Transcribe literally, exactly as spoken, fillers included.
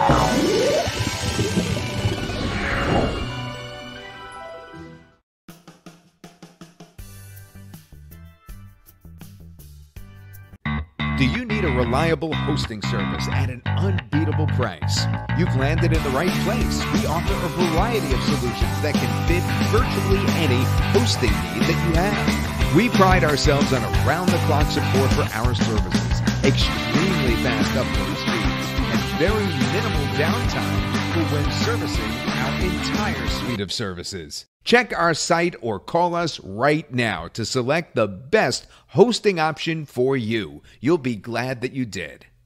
Do you need a reliable hosting service at an unbeatable price? You've landed in the right place. We offer a variety of solutions that can fit virtually any hosting need that you have. We pride ourselves on around-the-clock support for our services, extremely fast upload speeds, and very minimal downtime for when servicing our entire suite of services. Check our site or call us right now to select the best hosting option for you. You'll be glad that you did.